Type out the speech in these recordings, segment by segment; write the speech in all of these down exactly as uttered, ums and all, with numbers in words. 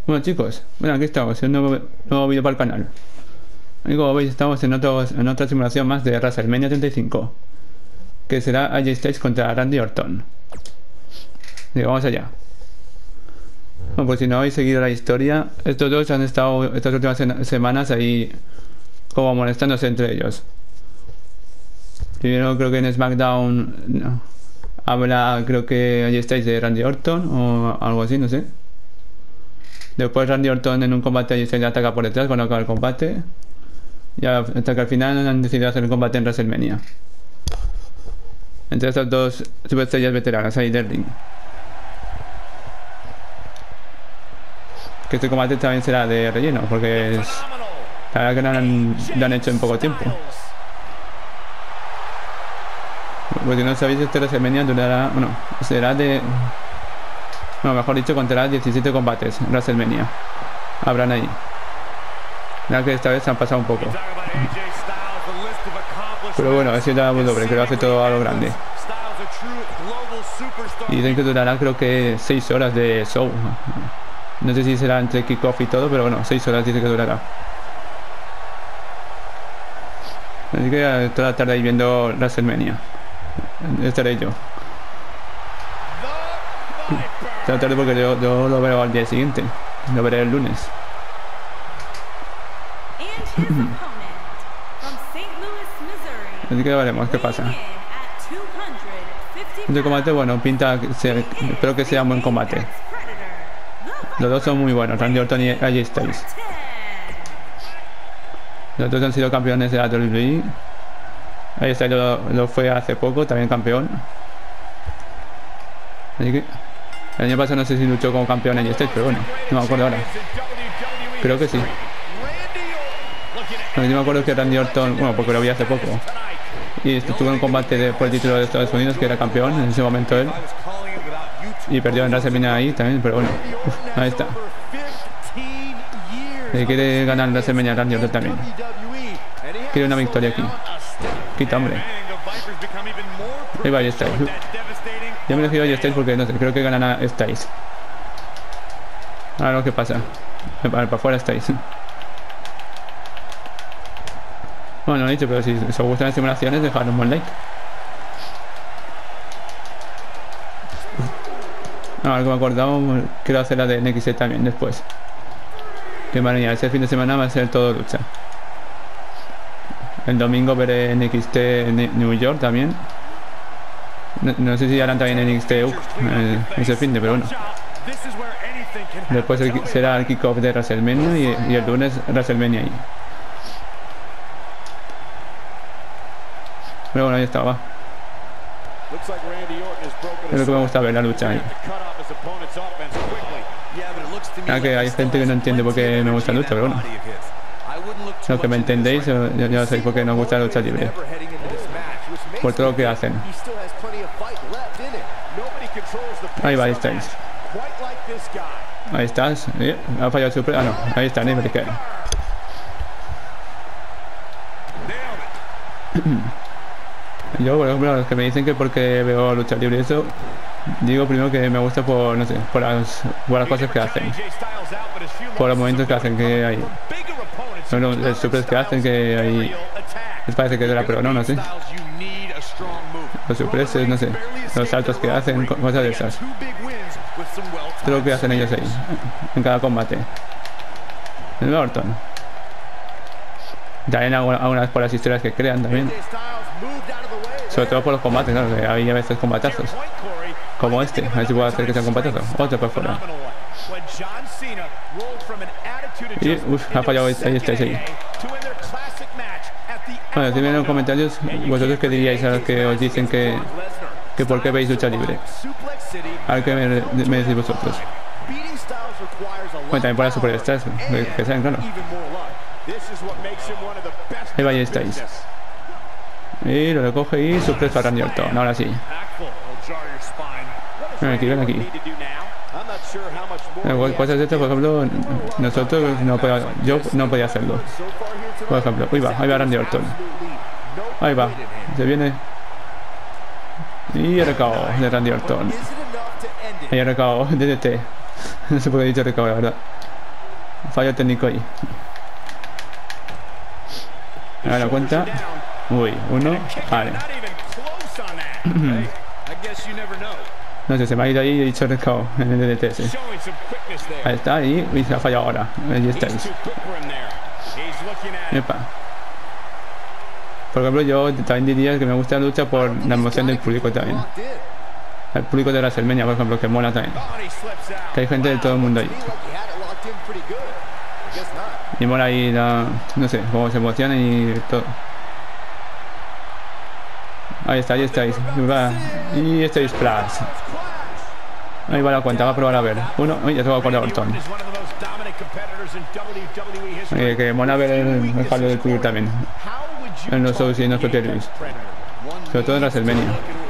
Bueno chicos, bueno aquí estamos, en un nuevo, nuevo vídeo para el canal. Y como veis estamos en, otro, en otra simulación más de WrestleMania treinta y cinco, que será A J Styles contra Randy Orton. Y vamos allá. Bueno, pues si no habéis seguido la historia, estos dos han estado estas últimas se semanas ahí como molestándose entre ellos. Primero creo que en SmackDown no, habla creo que A J Styles de Randy Orton o algo así, no sé. Después Randy Orton en un combate A J Styles ataca por detrás cuando acaba el combate. Y hasta que al final han decidido hacer el combate en WrestleMania entre estas dos superestrellas veteranas ahí del ring. Que este combate también será de relleno porque es la verdad que lo han, lo han hecho en poco tiempo. Pues si no sabéis, este WrestleMania durará, bueno, será de, bueno, mejor dicho, contará diecisiete combates en WrestleMania. Habrán ahí. Ya que esta vez se han pasado un poco. Pero bueno, es la doble, que lo hace todo a lo grande. Y dicen que durará creo que seis horas de show. No sé si será entre kickoff y todo, pero bueno, seis horas dice que durará. Así que toda la tarde ahí viendo WrestleMania. Estaré yo. Toda la tarde porque yo, yo lo veo al día siguiente. Lo veré el lunes. Así que veremos qué pasa. Este combate, bueno, pinta, se, espero que sea un buen combate. Los dos son muy buenos, Randy Orton y A J Styles. Los dos han sido campeones de la W W E. A J Styles lo, lo fue hace poco, también campeón. Así que el año pasado no sé si luchó como campeón A J Styles, pero bueno, no me acuerdo ahora. Creo que sí. No, yo me acuerdo que Randy Orton, bueno, porque lo vi hace poco. Y estuvo en un combate de, por el título de Estados Unidos, que era campeón en ese momento él. Y perdió en WrestleMania ahí también, pero bueno, uf, ahí está. Eh, quiere ganar en WrestleMania Randy Orton también. Quiere una victoria aquí. Quita, hombre. Ahí va A J Styles. Yo me he elegido a A J Styles porque no sé, creo que ganan a Styles. Ahora lo que pasa. Para, para afuera Styles. Bueno, no lo he dicho, pero si os gustan las simulaciones, dejad un buen like. No, algo me he acordado, quiero hacer la de N X T también después. Que maravilla, ese fin de semana va a ser todo lucha. El domingo veré N X T en New York también. No, no sé si harán también N X T U K eh, ese fin de, pero bueno. Después el, será el kickoff de WrestleMania y, y el lunes WrestleMania ahí. Pero bueno, ahí está, va. Es lo que me gusta ver la lucha ahí. Claro que hay gente que no entiende por qué me gusta la lucha, pero bueno. Lo que me entendéis, ya, ya sabéis por qué nos gusta la lucha libre. Por todo lo que hacen. Ahí va, ahí estáis. Ahí estás. ¿Eh? Ha fallado su... Ah, no. Ahí está, ni me queda. Yo, por ejemplo, los que me dicen que porque veo lucha libre y eso, digo primero que me gusta por, no sé, por las, por las cosas que hacen, por los movimientos que hacen, que hay, son los, los supers que hacen, que hay, les parece que es de la pero no, no sé, los supreses, no sé, los saltos que hacen, cosas de esas, todo lo que hacen ellos ahí, en cada combate. El Orton. También algunas por las historias que crean también. Sobre todo por los combates, claro, que hay a veces combatazos. Como este, a ver si puedo hacer que sea un combatazo. Otro por fuera. Y, uff, ha fallado, ahí está, ahí. Bueno, decidme en los comentarios vosotros qué diríais a los que os dicen que, que por qué veis lucha libre. A ver qué me, me decís vosotros. Bueno, también por las superstars, que, que saben, claro. Ahí va, ahí estáis. Y lo recoge y sorpresa a Randy Orton. Ahora sí. Ven aquí, ven aquí. Cosas de estas, por ejemplo, nosotros no podíamos, yo no podía hacerlo. Por ejemplo, uy va, ahí va Randy Orton. Ahí va, se viene. Y el recao de Randy Orton. Ahí el recao de D D T. No se puede decir recao, la verdad. Fallo técnico ahí. A la cuenta. Uy, uno. Vale. No sé, se me ha ido ahí y he dicho recao en el D D T S. Ahí está, y, y se ha fallado ahora. Ahí estáis. Epa. Por ejemplo, yo también diría que me gusta la lucha por la emoción del público también. El público de WrestleMania, por ejemplo, que mola también. Que hay gente de todo el mundo ahí. Y mola ahí la... no sé, cómo se emociona y todo. Ahí está, ahí estáis. Y estáis plus. Ahí va la cuenta, va a probar a ver. Uno, uy, ya se va a poner Orton. Eh, que mola ver el, el fallo del público también. En los shows y en los propios. Sobre todo en WrestleMania.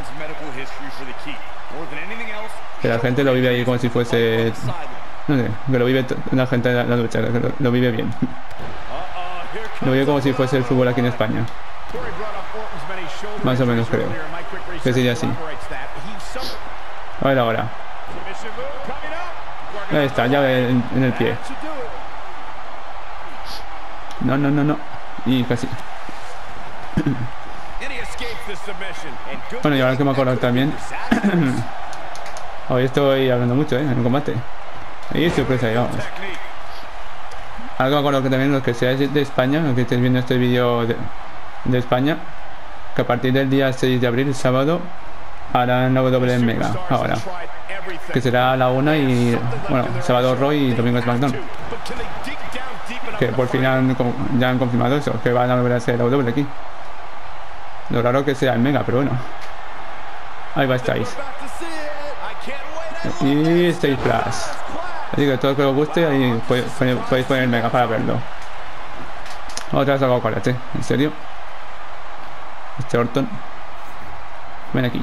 Que la gente lo vive ahí como si fuese... no sé, que lo vive la gente de la lucha, que lo, lo vive bien. Lo vive como si fuese el fútbol aquí en España. Más o menos creo. Que sería así. A ver ahora. Ahí está, llave en, en el pie. No, no, no, no. Y casi. Bueno, y ahora que me acuerdo también. Hoy estoy hablando mucho, ¿eh? En el combate. Y sorpresa, ahí vamos. Algo me acuerdo que también los que seáis de España, los que estéis viendo este vídeo de, de España, que a partir del día seis de abril, el sábado, harán la W en Mega, ahora. Que será a la una y, bueno, sábado Raw y domingo SmackDown. Que por fin han, ya han confirmado eso, que van a volver a ser la W aquí. Lo raro que sea en Mega, pero bueno. Ahí va, estáis. Y estáis plus. Así que todo lo que os guste, ahí podéis poner el Mega para verlo. Otra vez hago cuarenta, ¿en serio? Este Orton. Ven aquí.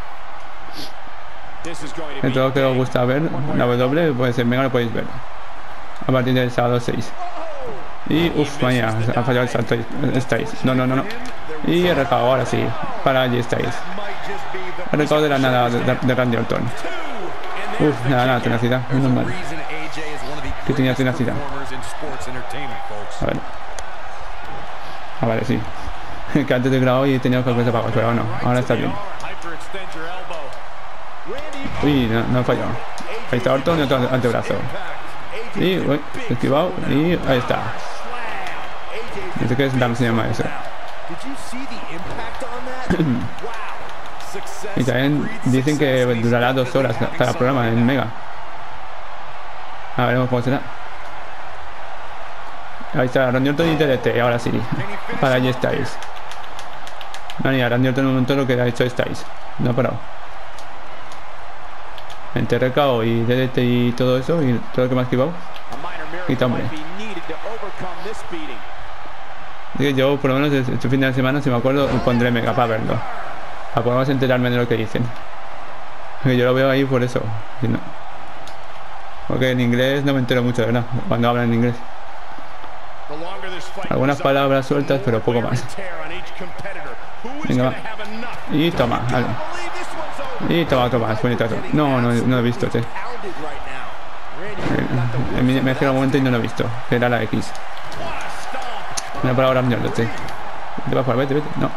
En todo lo que os gusta ver, la W, puede ser Mega, lo podéis ver. A partir del sábado seis. Y uff, mañana, ha fallado el salto. Estáis. No, no, no, no. Y el recado, ahora sí. Para allí estáis. El recado de la nada de, de Randy Orton. Uff, nada, nada, tenacidad, es normal. Que tenía tenacidad. A ver. Ah, vale, sí. Que antes de grabado y tenía que haberse apagado, pero no, ahora está bien. Uy, no, no ha fallado. Ahí está Orton y otro antebrazo. Y, uy, esquivado y ahí está. No sé qué es, Dam se llama eso. Y también dicen que durará dos horas cada programa en Mega. A veremos cómo será. Ahí está Randy Orton y T D T, ahora sí. Para allí estáis. No, ni a Randy Orton un montón lo que ha hecho Styles. No ha parado. Entre R K O y D D T y todo eso, y todo lo que me ha esquivado. Y hombre. Yo por lo menos este fin de semana, si me acuerdo, pondré Mega para verlo. Para poder enterarme de lo que dicen. Que yo lo veo ahí por eso. Si no. Porque en inglés no me entero mucho, de verdad, cuando hablan en inglés. Algunas palabras sueltas, pero poco más. Venga, va. Y toma, vale. Y toma, toma, es bonito. No, no, no lo he visto, che. Me, me, me gira un momento y no lo he visto. Que era la X. Una palabra mierda, che. Te vas por, vete, vete. No.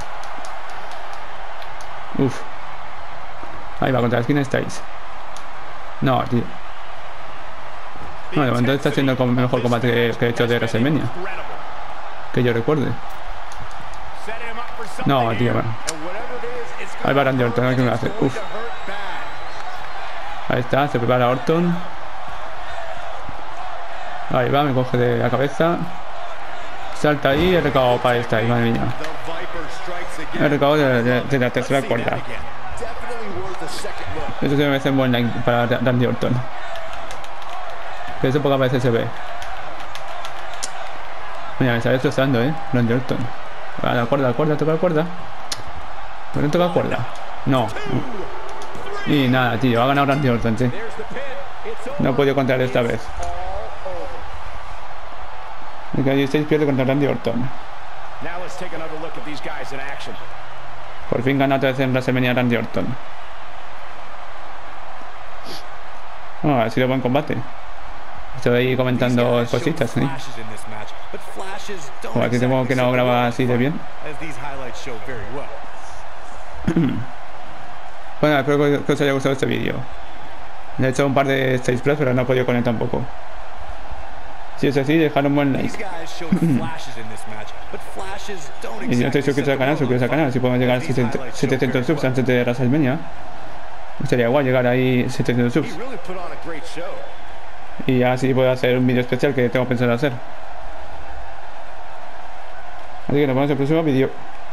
Uf. Ahí va, contra la esquina estáis. No, tío. No, de momento está haciendo el mejor combate que, que he hecho de WrestleMania. Que yo recuerde. No, tío, bueno. Ahí va Randy Orton, a ver qué me hace. Uf. Ahí está, se prepara Orton. Ahí va, me coge de la cabeza. Salta ahí, el recado para esta, ahí, madre mía. El recado de, de, de la tercera cuerda. Eso se me hace un buen like para Randy Orton. Que eso pocas veces se ve. Mira, me está destrozando, eh. Randy Orton. A la cuerda, la cuerda, toca la cuerda. ¿Pero no toca la cuerda? No. Y nada, tío, ha ganado Randy Orton, sí. No he podido contar esta vez. El que dieciséis pierde contra Randy Orton. Por fin gana otra vez en WrestleMania Randy Orton. Oh, ha sido buen combate. Estoy ahí comentando cositas, ¿eh? Como aquí tengo que no graba así de bien. Bueno, espero que os haya gustado este vídeo. Le he hecho un par de Stage Plus, pero no he podido con él tampoco. Si es así, dejad un buen like. Y si no estáis suscritos al canal, suscribiros al canal. Así podemos llegar a setecientos subs antes de WrestleMania. Sería igual llegar ahí setecientos subs. Y así puedo hacer un vídeo especial que tengo pensado hacer. Así que nos vemos en el próximo vídeo.